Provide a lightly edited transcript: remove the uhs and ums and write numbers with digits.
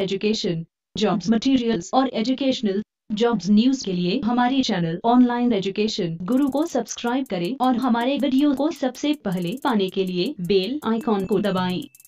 Education, jobs materials और educational jobs news के लिए हमारे चैनल ऑनलाइन एजुकेशन गुरु को सब्सक्राइब करें और हमारे वीडियो को सबसे पहले पाने के लिए बेल आइकॉन को दबाएं।